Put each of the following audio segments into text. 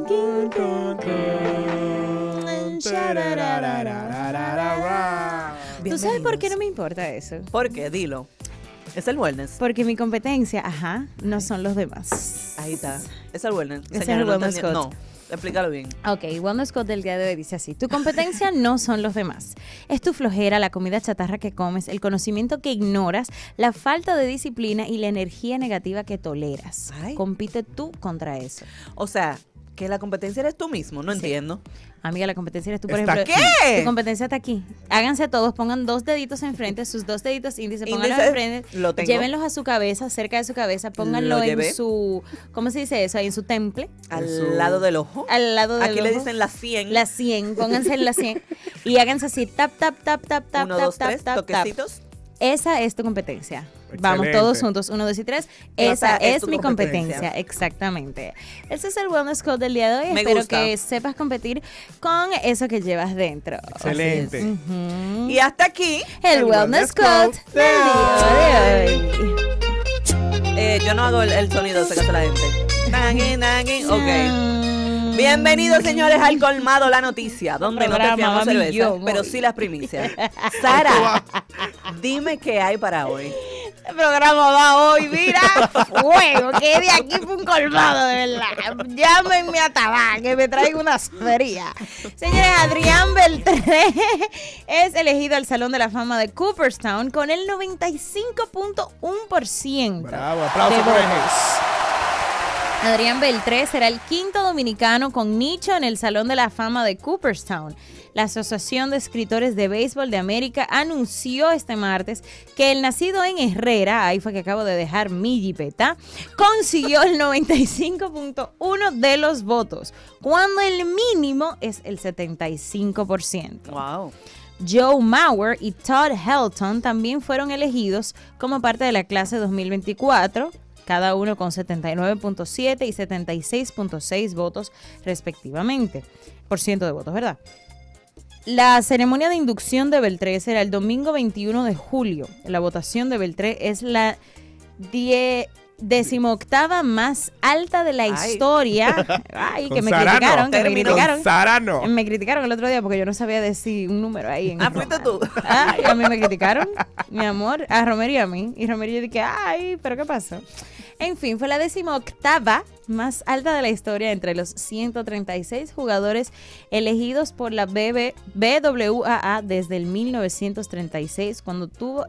¿Tú sabes por qué no me importa eso? ¿Por qué? Dilo. Es el wellness. Porque mi competencia, no son los demás. Ahí está. Es el wellness. Ese es Señora, el wellness code. No, explícalo bien. Ok, Wellness Code del día de hoy dice así: tu competencia no son los demás. Es tu flojera, la comida chatarra que comes, el conocimiento que ignoras, la falta de disciplina y la energía negativa que toleras. Ay. Compite tú contra eso. O sea, que la competencia eres tú mismo. No entiendo. Amiga, la competencia eres tú, por ¿Está ejemplo. qué? Tu competencia está aquí. Háganse todos, pongan 2 deditos enfrente, sus 2 deditos índice, pónganlos enfrente, Lo tengo. llévenlos a su cabeza, cerca de su cabeza, pónganlo Lo en llevé. su, ¿cómo se dice eso? Ahí en su temple, Al lado del ojo. al lado del Aquí le ojo. dicen la 100. La 100, pónganse en la 100 y háganse así, tap, tap, tap, tap, tap, 1, tap, 2, tap, 3, tap, tap. toquecitos. Esa es tu competencia. Excelente. Vamos todos juntos, 1, 2 y 3. Esa es tu mi competencia. competencia, exactamente. Ese es el Wellness Code del día de hoy. Me Espero gusta. que sepas competir con eso que llevas dentro. Excelente. Ujú. Y hasta aquí. El Wellness Code del día de hoy. Yo no hago el sonido, se casa la gente. Nangui, nangui. Ok. Bienvenidos, señores, al Colmado La Noticia, donde no te Programa, fiamos cerveza, mamillón, pero hoy. sí las primicias. Sara, dime qué hay para hoy. El programa va hoy, mira, fuego, que de aquí fue un colmado, de verdad. Llámenme a Tabá, que me traiga una fría. Señores, Adrián Beltré es elegido al Salón de la Fama de Cooperstown con el 95.1%. Bravo, aplausos de por votos. ellos. Adrián Beltré será el 5º dominicano con nicho en el Salón de la Fama de Cooperstown. La Asociación de Escritores de Béisbol de América anunció este martes que el nacido en Herrera, ahí fue que acabo de dejar mi jipeta, consiguió el 95.1% de los votos, cuando el mínimo es el 75%. Wow. Joe Mauer y Todd Helton también fueron elegidos como parte de la clase 2024, cada uno con 79.7 y 76.6 votos respectivamente, por ciento de votos, ¿verdad? La ceremonia de inducción de Beltré será el domingo 21 de julio. La votación de Beltré es la 18ª más alta de la Ay. historia. Ay, que Con me Sarano. criticaron, que me Terminó. criticaron. Sarano. Me criticaron el otro día porque yo no sabía decir un número ahí. En el Fuiste programa. tú. Ay, a mí me criticaron, mi amor, a Romero y a mí. Y Romero y yo dije, ay, ¿pero qué pasó? En fin, fue la 18ª más alta de la historia entre los 136 jugadores elegidos por la BWAA desde el 1936, cuando tuvo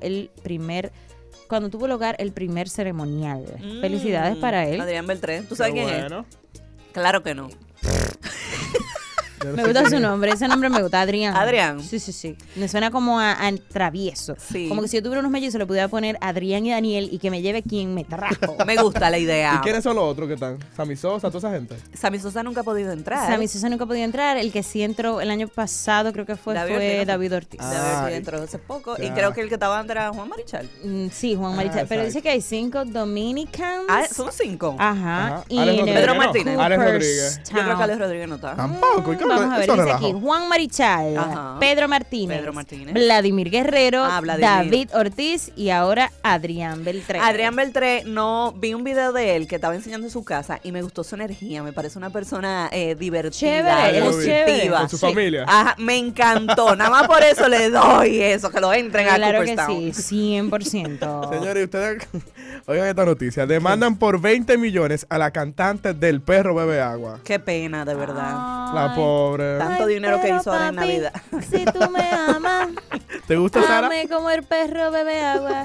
lugar el primer ceremonial. Felicidades para él. Adrián Beltré. ¿Tú sabes Qué quién bueno. es? Claro que no. Yo no Me sé gusta quién su es. nombre, ese nombre me gusta, Adrián. Adrián. Sí, sí, sí. Me suena como a travieso. Sí. Como que si yo tuviera unos mellizos le pudiera poner Adrián y Daniel y que me lleve quien me trajo. Me gusta la idea. ¿Y quiénes son los otros que están? Sammy Sosa, toda esa gente. Sammy Sosa nunca ha podido entrar. Sammy Sosa nunca podía entrar. El que sí entró el año pasado, creo que fue David Ortiz. De haber Ah, sido entró hace poco. Y ya. creo que el que estaba antes era Juan Marichal. Sí, Juan Marichal. Pero exacto. dice que hay 5 Dominicans. Ah, son 5. Ajá. Ajá. Y Alex en el Rodríguez, Pedro Martínez. Alex Rodríguez. Yo creo que Alex Rodríguez no está. Tampoco. ¿Y qué Vamos a ver, eso dice relajo? aquí Juan Marichal, Ajá. Pedro Martínez, Martínez. Vladimir Guerrero, Vladimir. David Ortiz y ahora Adrián Beltré. Adrián Beltré, no vi un video de él que estaba enseñando en su casa y me gustó su energía. Me parece una persona divertida, Chévere, él es positiva. chévere. Con su familia. Ajá, me encantó. Nada más por eso le doy eso, que lo entren a Claro que Cooperstown. sí, 100%. Señores, ustedes, oigan esta noticia. Demandan por 20 millones a la cantante del Perro Bebe Agua. Qué pena, de verdad. La pobre. Tanto dinero que hizo ahora en Navidad. Si tú me amas, ¿Te gusta, Sara? dame como el perro bebe agua.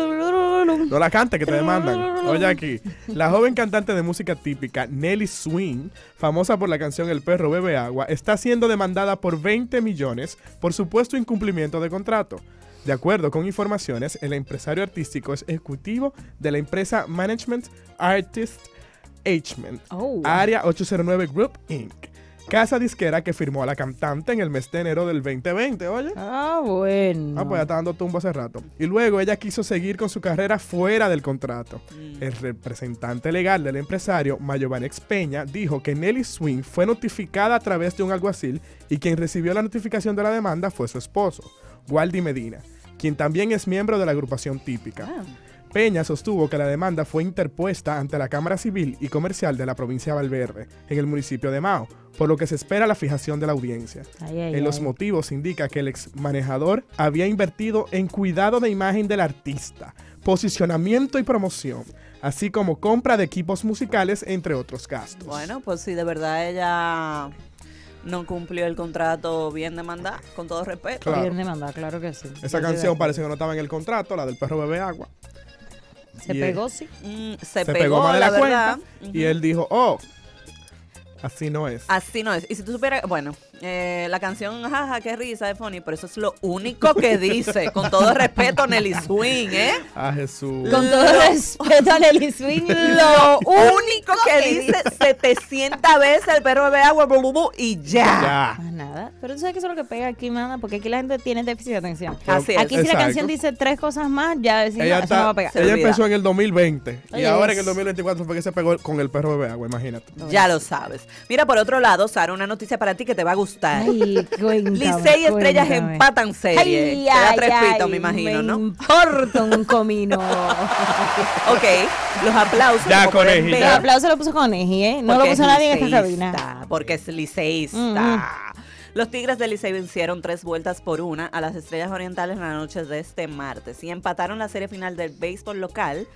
No la cante, que te demandan. Oye aquí, la joven cantante de música típica Nelly Swing, famosa por la canción El perro bebe agua, está siendo demandada por 20 millones por supuesto incumplimiento de contrato. De acuerdo con informaciones, el empresario artístico es ejecutivo de la empresa Management Artist Agement, Oh. Área 809 Group Inc., casa disquera que firmó a la cantante en el mes de enero del 2020, oye. Ah, bueno. Ah, pues ya está dando tumbo hace rato. Y luego ella quiso seguir con su carrera fuera del contrato. El representante legal del empresario, Mayovanex Peña, dijo que Nelly Swing fue notificada a través de un alguacil y quien recibió la notificación de la demanda fue su esposo, Waldy Medina, quien también es miembro de la agrupación típica. Peña sostuvo que la demanda fue interpuesta ante la Cámara Civil y Comercial de la provincia de Valverde, en el municipio de Mao, por lo que se espera la fijación de la audiencia. En los motivos indica que el ex manejador había invertido en cuidado de imagen del artista, posicionamiento y promoción, así como compra de equipos musicales, entre otros gastos. Bueno, pues si de verdad ella no cumplió el contrato bien demandada, con todo respeto. Claro. Bien demandada, claro que sí. Esa canción parece que no estaba en el contrato, la del perro bebe agua. Se pegó, sí. Se pegó más de la verdad. cuenta. Y él dijo, oh, así no es. Así no es. Y si tú supieras, bueno, la canción, jaja, qué risa de Funny, pero eso es lo único que dice. Con todo respeto, Nelly Swing, ¿eh? A Jesús. Con todo respeto a Nelly Swing, Lo único que dice 700 veces el perro bebe agua y ya. Más nada. Pero tú sabes que eso es lo que pega aquí, mana, porque aquí la gente tiene déficit de atención. Así es. Aquí si la Exacto. canción dice 3 cosas más, ya decimos, Ella, eso no va a pegar. Se ella olvida. empezó en el 2020 y Oye, ahora en el 2024 fue que se pegó con el perro bebe agua, imagínate. Ya lo sabes. Mira, por otro lado, Sara, una noticia para ti que te va a gustar. Ay, cuéntame, Licey y Estrellas cuéntame. empatan serie. Ay, Queda ay, 3 ay, pitos, me imagino, ¿no? importa un comino. Ok, los aplausos. Ya, como pueden Coneji, ver, El aplauso lo puso Coneji, ¿eh? No lo porque puso es nadie en esta liceísta, cabina. porque es liceísta. Los Tigres del Licey vencieron 3-1 a las Estrellas Orientales en la noche de este martes y empataron la serie final del béisbol local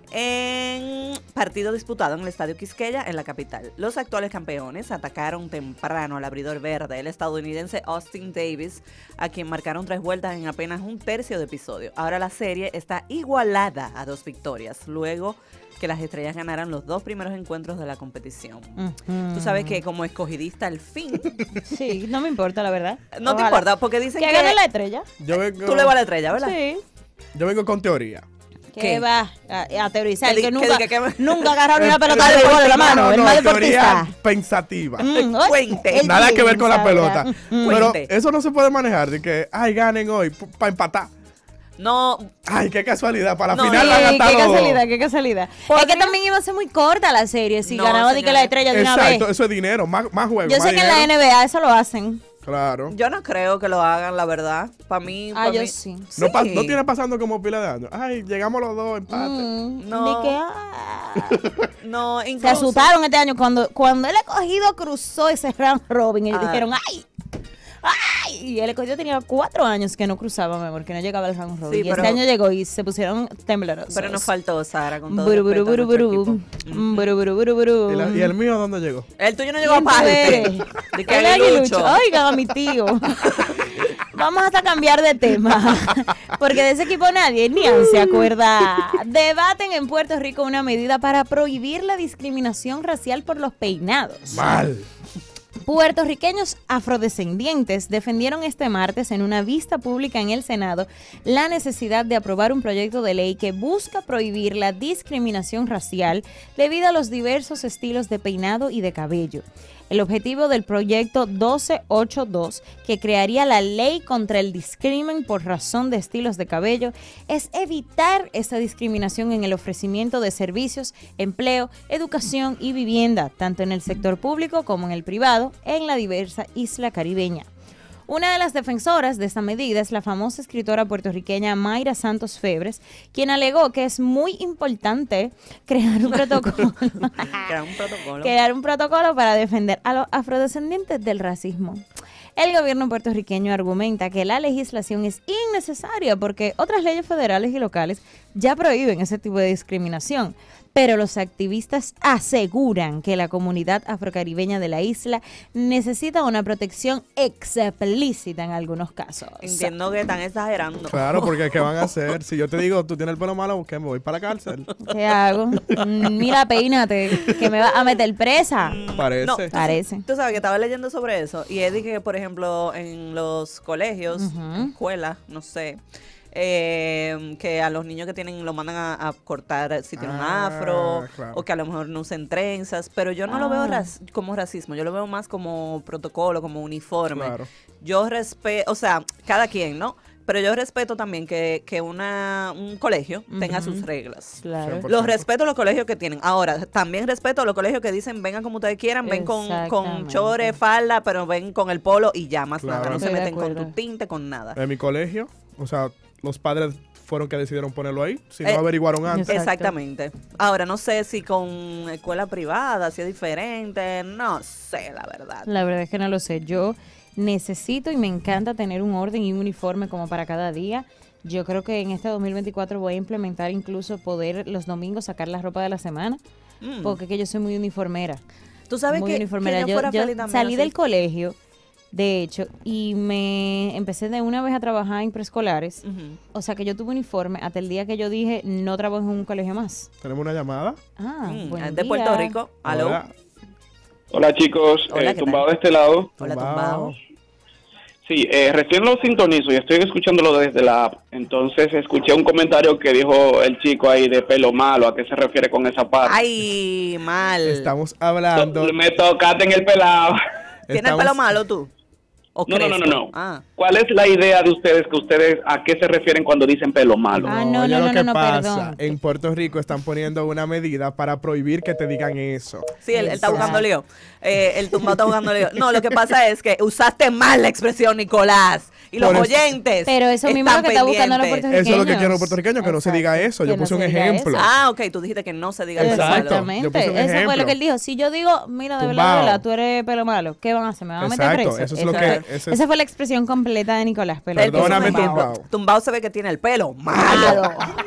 en partido disputado en el Estadio Quisqueya en la capital. Los actuales campeones atacaron temprano al abridor verde, el estadounidense Austin Davis, a quien marcaron 3 vueltas en apenas un tercio de episodio. Ahora la serie está igualada a 2 victorias, luego que las Estrellas ganaran los 2 primeros encuentros de la competición. Tú sabes que como escogidista al fin, Sí, no me importa, la verdad. no te Ojalá. importa, porque dicen Que que gane la estrella. Yo vengo, tú le vas a la Estrella, ¿verdad? Sí. yo vengo con teoría. ¿Qué ¿Qué? va a teorizar? ¿Qué Que di- nunca, qué- qué- nunca agarraron una pelota el de béisbol en la mano. No, El no, más teoría deportista. pensativa. Oye, Cuente. él Nada que ver con la piensa, pelota. ¿verdad? Pero Cuente. eso no se puede manejar de que, ay, ganen hoy para empatar. No, Ay, qué casualidad, para la No, final la Sí, han qué gastado dos. casualidad, qué casualidad. Es ¿Podría? que también iba a ser muy corta la serie si No, ganaba de que la señores. estrella de una Exacto, vez. eso es dinero, más juegos. Yo más sé que en la dinero. NBA eso lo hacen. Claro. yo no creo que lo hagan, la verdad. Para mí, Ah, pa' yo mí- sí. No, Sí. no tiene pasando como pila de años. Ay, llegamos los dos, empate. No. De que, No, se incluso. asustaron este año cuando el escogido cruzó ese round robin y Ah. dijeron, ¡ay! ¡Ay! Y el escogido tenía 4 años que no cruzaba, mi amor, que no llegaba al round robin. Sí, y este pero- año llegó y se pusieron temblorosos. Pero nos faltó, Sara, con todo Buru, buru, respeto a buru, nuestro buru. equipo. Buru, buru, buru, buru. ¿Y el mío dónde llegó? El tuyo no llegó ¿Quién tú aparte. eres? De que El aguilucho. aguilucho. Oigan a mi tío. Vamos hasta cambiar de tema. Porque de ese equipo nadie ni se acuerda. Debaten en Puerto Rico una medida para prohibir la discriminación racial por los peinados. Mal. Puertorriqueños afrodescendientes defendieron este martes en una vista pública en el Senado la necesidad de aprobar un proyecto de ley que busca prohibir la discriminación racial debido a los diversos estilos de peinado y de cabello. El objetivo del proyecto 1282, que crearía la ley contra el discrimen por razón de estilos de cabello, es evitar esta discriminación en el ofrecimiento de servicios, empleo, educación y vivienda, tanto en el sector público como en el privado, en la diversa isla caribeña. Una de las defensoras de esta medida es la famosa escritora puertorriqueña Mayra Santos Febres, quien alegó que es muy importante crear un protocolo Era un protocolo. crear un protocolo para defender a los afrodescendientes del racismo. El gobierno puertorriqueño argumenta que la legislación es innecesaria porque otras leyes federales y locales ya prohíben ese tipo de discriminación. Pero los activistas aseguran que la comunidad afrocaribeña de la isla necesita una protección explícita en algunos casos. Entiendo que están exagerando. Claro, porque ¿qué van a hacer? Si yo te digo, tú tienes el pelo malo, ¿qué? Me voy para la cárcel. ¿Qué hago? Mira, peínate, que me va a meter presa. Parece. No, Parece. Tú sabes que estaba leyendo sobre eso y es de que, por ejemplo, en los colegios, escuelas, no sé, que a los niños que tienen lo mandan a cortar si tienen un afro claro. o que a lo mejor no usen trenzas, pero yo no lo veo como racismo, yo lo veo más como protocolo, como uniforme. Claro. Yo respeto, o sea, cada quien, ¿no? Pero yo respeto también que un colegio tenga sus reglas. Claro. 100%. Los respeto los colegios que tienen. Ahora, también respeto los colegios que dicen vengan como ustedes quieran, ven con Exactamente. chore, falda, pero ven con el polo y ya, más Claro. nada. No se Estoy de meten con acuerdo. tu tinte, con nada. En mi colegio, o sea, los padres fueron que decidieron ponerlo ahí, si no averiguaron antes. Exactamente. Ahora, no sé si con escuela privada, si es diferente, no sé, la verdad. La verdad es que no lo sé. Yo necesito y me encanta tener un orden y un uniforme como para cada día. Yo creo que en este 2024 voy a implementar incluso poder los domingos sacar la ropa de la semana, porque que yo soy muy uniformera. Tú sabes muy que uniformera. yo fuera feliz Yo también, salí así. del colegio, de hecho, y me empecé de una vez a trabajar en preescolares. O sea que yo tuve uniforme hasta el día que yo dije no trabajo en un colegio más. ¿Tenemos una llamada? Buen de día. Puerto Rico. Aló. Hola. Hola chicos, Hola, ¿qué Tumbado tal? de este lado. Hola, Tumbao. Tumbao. Sí, recién lo sintonizo y estoy escuchándolo desde la app. Entonces escuché un comentario que dijo el chico ahí de pelo malo. ¿A qué se refiere con esa parte? Ay, mal. Estamos hablando... Me tocaste en el pelado. ¿Tienes el pelo malo tú? ¿O No. crespo? Ah. ¿Cuál es la idea de ustedes, a qué se refieren cuando dicen pelo malo? No, oye, lo que pasa, perdón. en Puerto Rico están poniendo una medida para prohibir que te digan eso. Sí, él está buscando lío. El tumbado está buscando lío. No, lo que pasa es que usaste mal la expresión, Nicolás. Y los Por eso- oyentes. Pero eso mismo es lo que está buscando los puertorriqueños. Eso es lo que quieren los puertorriqueños, que no se diga eso. Yo Que no puse un se diga ejemplo. eso. Ah, ok, tú dijiste que no se diga el pelo Exacto. malo. Yo puse un Exactamente. Eso fue ejemplo. lo que él dijo. Si yo digo, mira, de Tumbao. verdad, tú eres pelo malo, ¿qué van a hacer? ¿Me van a meter Exacto, preso? eso es lo Exacto. que- ese es- Esa fue la expresión completa de Nicolás. Pelo Perdóname, malo. Tumbao. Tumbao se ve que tiene el pelo malo.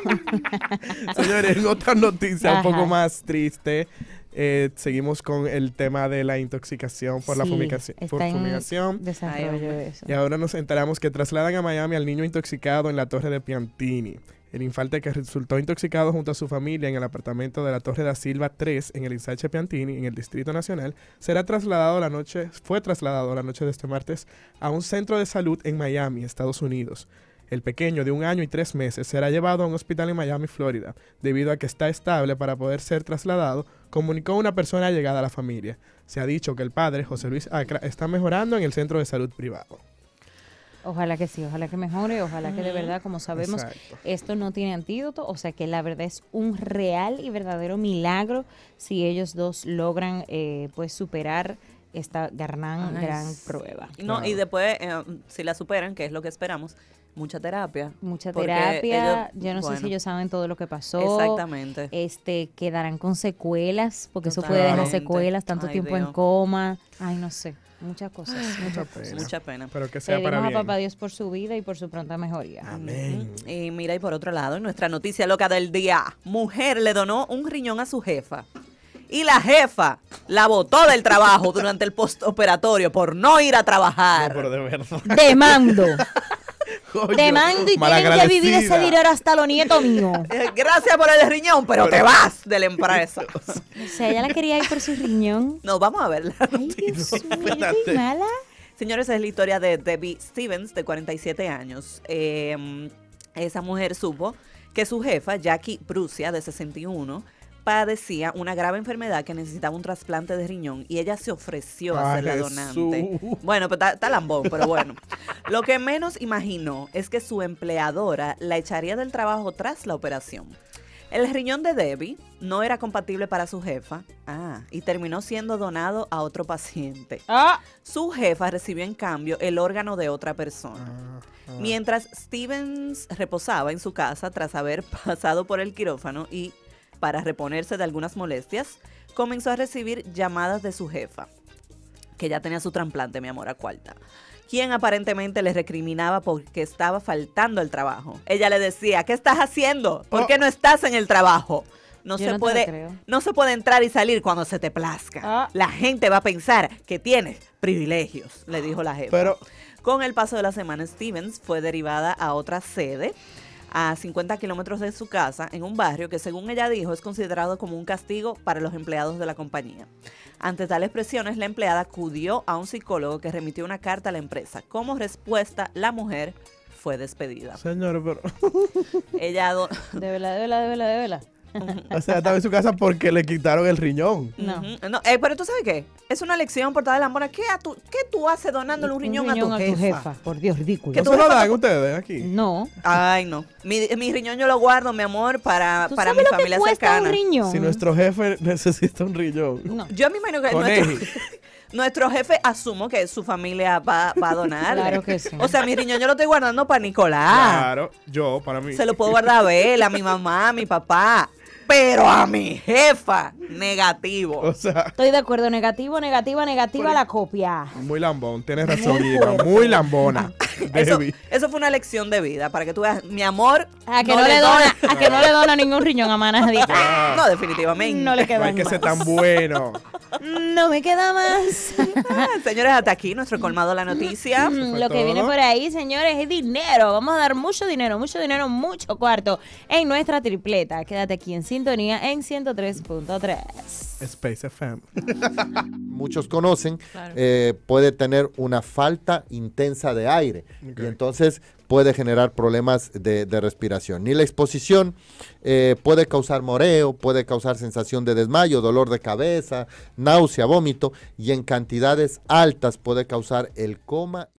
Señores, en otra noticia un Ajá. poco más triste, seguimos con el tema de la intoxicación por la Sí, fumigación. está en fumigación. desarrollo eso. Y ahora nos enteramos que trasladan a Miami al niño intoxicado en la torre de Piantini. El infante que resultó intoxicado junto a su familia en el apartamento de la Torre da Silva 3 en el Ensanche Piantini, en el Distrito Nacional, fue trasladado la noche de este martes a un centro de salud en Miami, Estados Unidos. El pequeño de 1 año y 3 meses será llevado a un hospital en Miami, Florida. Debido a que está estable para poder ser trasladado, comunicó una persona llegada a la familia. Se ha dicho que el padre, José Luis Acra, está mejorando en el centro de salud privado. Ojalá que sí, ojalá que mejore, ojalá que de verdad, como sabemos, Exacto. esto no tiene antídoto, o sea que la verdad es un real y verdadero milagro si ellos dos logran pues superar esta gran prueba. No, Claro. y después, si la superan, que es lo que esperamos, mucha terapia. Mucha Porque terapia, ellos- yo no sé si bueno, ellos saben todo lo que pasó. Exactamente. Quedarán con secuelas, porque eso puede dejar Totalmente. secuelas, tanto Ay, tiempo en Dios. coma. Ay, no sé, muchas cosas, muchas cosas. Mucha pena. Pero que sea Pedimos para a bien. papá Dios por su vida y por su pronta mejoría. Amén. Y mira, y por otro lado, en nuestra noticia loca del día, mujer le donó un riñón a su jefa. Y la jefa la botó del trabajo durante el postoperatorio por no ir a trabajar. No, pero de verdad. Demando, Coño, demando y tienen que malagradecida. vivir ese dinero hasta los nietos míos. Gracias por el riñón, pero te vas de la empresa. O sea, ella la quería ir por su riñón. No, vamos a ver la Ay, Dios mío, yo estoy mala. Señores, es la historia de Debbie Stevens, de 47 años. Esa mujer supo que su jefa, Jackie Brucia, de 61, padecía una grave enfermedad que necesitaba un trasplante de riñón y ella se ofreció a Ay, ser la Jesús. donante. Bueno, pues está lambón, pero bueno. Lo que menos imaginó es que su empleadora la echaría del trabajo tras la operación. El riñón de Debbie no era compatible para su jefa y terminó siendo donado a otro paciente. Su jefa recibió en cambio el órgano de otra persona. Mientras Stevens reposaba en su casa tras haber pasado por el quirófano y para reponerse de algunas molestias, comenzó a recibir llamadas de su jefa, que ya tenía su trasplante, mi amor, a cuarta, quien aparentemente le recriminaba porque estaba faltando el trabajo. Ella le decía, ¿qué estás haciendo? ¿Por qué no estás en el trabajo? No Yo se no te lo puede, creo. no se puede entrar y salir cuando se te plazca. La gente va a pensar que tienes privilegios, le dijo la jefa. Pero Con el paso de la semana, Stevens fue derivada a otra sede a 50 kilómetros de su casa, en un barrio que, según ella dijo, es considerado como un castigo para los empleados de la compañía. Ante tales presiones, la empleada acudió a un psicólogo que remitió una carta a la empresa. Como respuesta, la mujer fue despedida. señor, pero... Ella De vela. O sea, estaba en su casa porque le quitaron el riñón. No. Ujú. No, pero tú sabes qué, es una lección por toda la mona. ¿Qué tú haces donándole un riñón a tu jefa? Por Dios, ridículo. ¿Qué ¿No tú se lo jefa dan te- ustedes aquí? No. Ay, no. Mi riñón yo lo guardo, mi amor, para ¿Tú mi sabes lo que familia cuesta cercana. un riñón? Si nuestro jefe necesita un riñón. No. Yo me imagino que Coneji. Nuestro jefe, asumo que su familia va a donar. Claro que sí. O sea, mi riñón yo lo estoy guardando para Nicolás. Claro, yo, para mí. Se lo puedo guardar a Bella, a mi mamá, a mi papá. Pero a mi jefa, negativo. O sea, Estoy de acuerdo, negativa la copia. muy lambón, tienes razón, Guido. Muy lambona. Eso, Debbie. eso fue una lección de vida, para que tú veas, mi amor. A que no le dona ningún riñón a nadie. No, definitivamente. No le No queda hay que más. ser tan bueno. No me queda más. Señores, hasta aquí nuestro colmado de la noticia. fue Lo que todo. viene por ahí, señores, es dinero. Vamos a dar mucho dinero, mucho cuarto en nuestra tripleta. Quédate aquí en sintonía en 103.3. Space FM. Muchos conocen, Claro. puede tener una falta intensa de aire Ok. y entonces puede generar problemas de respiración. Ni la exposición puede causar mareo, puede causar sensación de desmayo, dolor de cabeza, náusea, vómito y en cantidades altas puede causar el coma.